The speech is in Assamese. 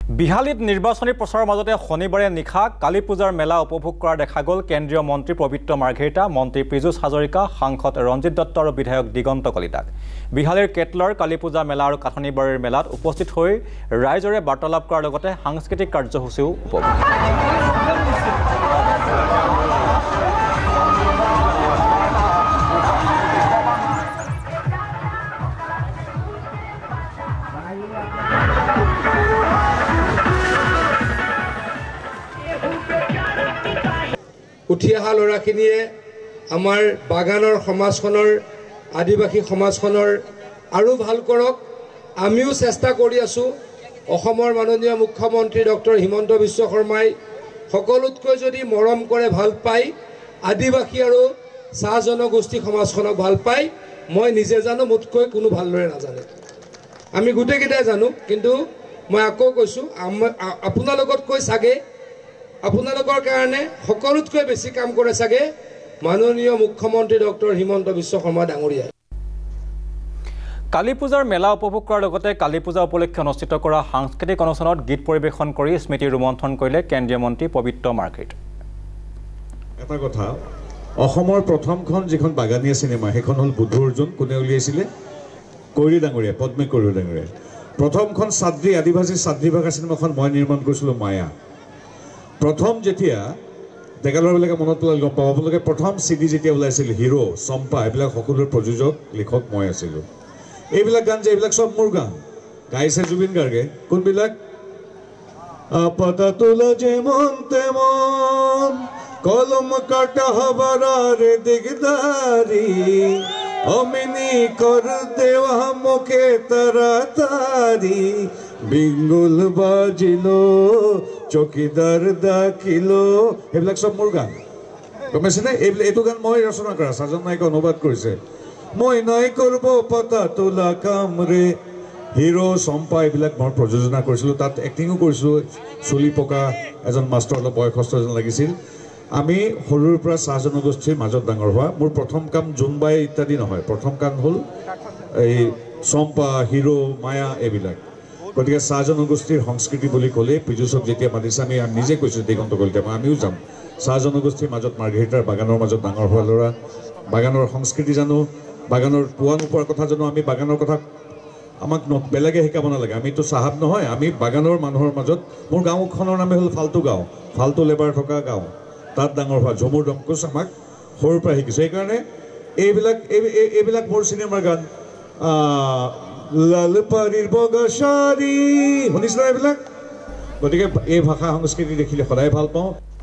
বিহালীত নিৰ্বাচনী প্ৰচাৰৰ মাজতে শনিবাৰে নিশা কালী পূজাৰ মেলা উপভোগ কৰা দেখা গ'ল কেন্দ্ৰীয় মন্ত্ৰী পবিত্ৰ মাৰ্ঘেৰিটা, মন্ত্ৰী পীযুষ হাজৰিকা, সাংসদ ৰঞ্জিত দত্ত আৰু বিধায়ক দিগন্ত কলিতাক। বিহালীৰ কেটলৰ কালী পূজা মেলা আৰু কাঠনিবাৰীৰ মেলাত উপস্থিত হৈ ৰাইজৰে বাৰ্তালাপ কৰাৰ লগতে সাংস্কৃতিক কাৰ্যসূচীও উপভোগ উঠি অহা ল'ৰাখিনিয়ে আমাৰ বাগানৰ সমাজখনৰ আদিবাসী সমাজখনৰ আৰু ভাল কৰক। আমিও চেষ্টা কৰি আছোঁ। অসমৰ মাননীয় মুখ্যমন্ত্ৰী ডক্টৰ হিমন্ত বিশ্ব শৰ্মাই সকলোতকৈ যদি মৰম কৰে, ভাল পায়, আদিবাসী আৰু চাহ জনগোষ্ঠী সমাজখনক ভাল পায়, মই নিজে জানো, মোতকৈ কোনো ভালদৰে নাজানে। আমি গোটেইকেইটাই জানো, কিন্তু মই আকৌ কৈছোঁ, আপোনালোকতকৈ চাগে আপোনালোকৰ কাৰণে সকলোতকৈ বেছি কাম কৰে চাগে মাননীয় মুখ্যমন্ত্ৰী ডক্টৰ হিমন্ত বিশ্ব শৰ্মা ডাঙৰীয়াই। কালী পূজাৰ মেলা উপভোগ কৰাৰ লগতে কালী পূজা উপলক্ষে অনুষ্ঠিত কৰা সাংস্কৃতিক অনুষ্ঠানত গীত পৰিৱেশন কৰি স্মৃতি ৰোমন্থন কৰিলে কেন্দ্ৰীয় মন্ত্ৰী পবিত্ৰ মাৰ্ঘেৰিটা। এটা কথা, অসমৰ প্ৰথমখন যিখন বাগানীয়া চিনেমা সেইখন হ'ল বুদ্ধ অৰ্জুন। কোনে উলিয়াইছিলে? কৈৰী ডাঙৰীয়া, পদ্মে কৈৰী ডাঙৰীয়া। প্ৰথমখন চাদ্ৰী আদিবাসী চাদ্ৰী ভাষা চিনেমাখন মই নিৰ্মাণ কৰিছিলোঁ, মায়া। প্ৰথম যেতিয়া ডেকা ল'ৰাবিলাকে মনত পেলাই গম পাব, আপোনালোকে প্ৰথম CD যেতিয়া ওলাইছিল, হিৰো, চম্পা, এইবিলাক সকলোৰে প্ৰযোজক লিখক মই আছিলোঁ। এইবিলাক গান যে এইবিলাক চব মোৰ গান, গাইছে জুবিন গাৰ্গে। কোনবিলাক? পাতা তোলা যেমন তেমন, কলম কাটা হবার দিগদারি, অমিনি কর দেওয়া মুখে তাড়াতাড়ি, বিঙ্গুল বাজিলো চকিদার দাখিলো, এইবিলাক চব মোৰ গান। গম পাইছেনে? এইটো গান মই ৰচনা কৰা, সাজন নায়কে অনুবাদ কৰিছে। মই নাই কৰিব পাতা তোলা কাম ৰে, হিৰো, চম্পা, এইবিলাক মই প্ৰযোজনা কৰিছিলোঁ। তাত এক্টিঙো কৰিছিলোঁ। চুলি পকা এজন মাষ্টৰ, অলপ বয়সস্থ এজন লাগিছিল। আমি সৰুৰ পৰা চাহ জনগোষ্ঠীৰ মাজত ডাঙৰ হোৱা। মোৰ প্ৰথম কাম জোনবাই ইত্যাদি নহয়, প্ৰথম কাম হ'ল এই চম্পা, হিৰো, মায়া, এইবিলাক। গতিকে চাহ জনগোষ্ঠীৰ সংস্কৃতি বুলি ক'লে পীযুষক যেতিয়া মাতিছে, আমি নিজে কৈছোঁ দিগন্ত কলিতা, আমিও যাম। চাহ জনগোষ্ঠীৰ মাজত মাৰ্ঘেৰিটাৰ বাগানৰ মাজত ডাঙৰ হোৱা ল'ৰা, বাগানৰ সংস্কৃতি জানো, বাগানৰ পোৱা নোপোৱাৰ কথা জানো। আমি বাগানৰ কথা আমাক বেলেগে শিকাব নালাগে। আমিতো চাহাব নহয়, আমি বাগানৰ মানুহৰ মাজত। মোৰ গাঁওখনৰ নামে হ'ল ফাল্টু গাঁও, ফাল্টু লেবাৰ থকা গাঁও। তাত ডাঙৰ হোৱা ঝমুৰ দমকোচ আমাক সৰুৰ পৰা শিকিছোঁ। সেইকাৰণে এইবিলাক মোৰ চিনেমাৰ গান। লাল পাৰীৰ বগা শাৰী, শুনিছোঁ এইবিলাক। গতিকে এই ভাষা সংস্কৃতি দেখিলে সদায় ভাল পাওঁ।